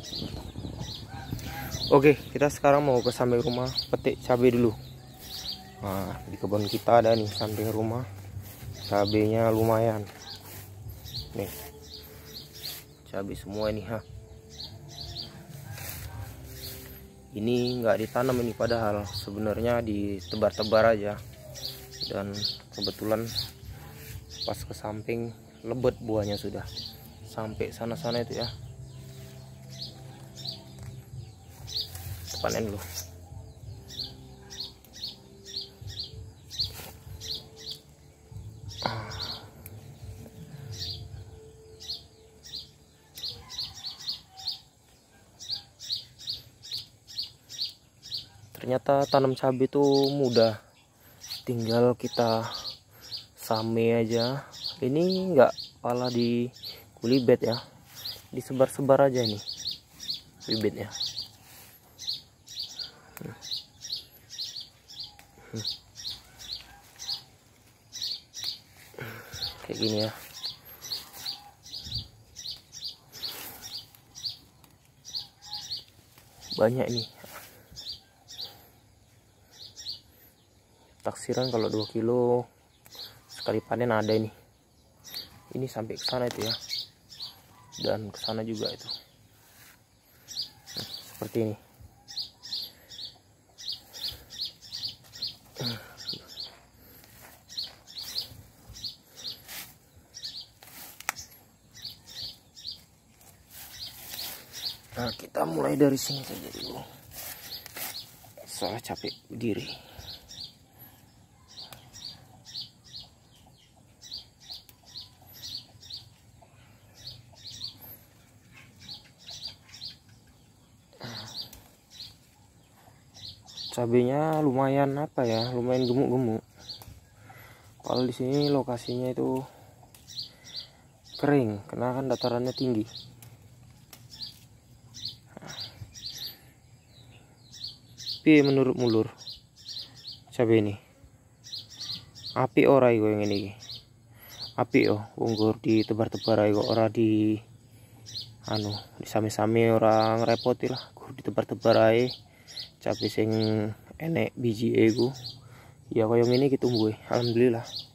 Oke, kita sekarang mau ke samping rumah petik cabai dulu. Nah, di kebun kita ada nih samping rumah, cabainya lumayan. Nih, cabai semua ini ha. Ini nggak ditanam ini, padahal sebenarnya ditebar-tebar aja. Dan kebetulan pas ke samping lebat buahnya sudah sampai sana-sana itu ya. Panen dulu. Ternyata tanam cabai itu mudah, tinggal kita same aja. Ini enggak pala di kulibet ya, disebar-sebar aja nih bibitnya. Kayak gini ya. Banyak nih. Taksiran kalau 2 kilo sekali panen ada ini. Ini sampai ke sana itu ya. Dan ke sana juga itu. Seperti ini. Nah, kita mulai dari sini saja dulu. Soalnya capek berdiri. Cabenya lumayan apa ya? Lumayan gemuk-gemuk. Kalau di sini lokasinya itu kering, karena kan datarannya tinggi. Tapi menurut mulur cabai ini api ora iku yang ini api unggur di tebar-tebar ae kok ora di disame-same, orang repoti lah gur ditebar-tebar ae cabai sing enek biji iku ya koyo ngene iki tumbuh alhamdulillah.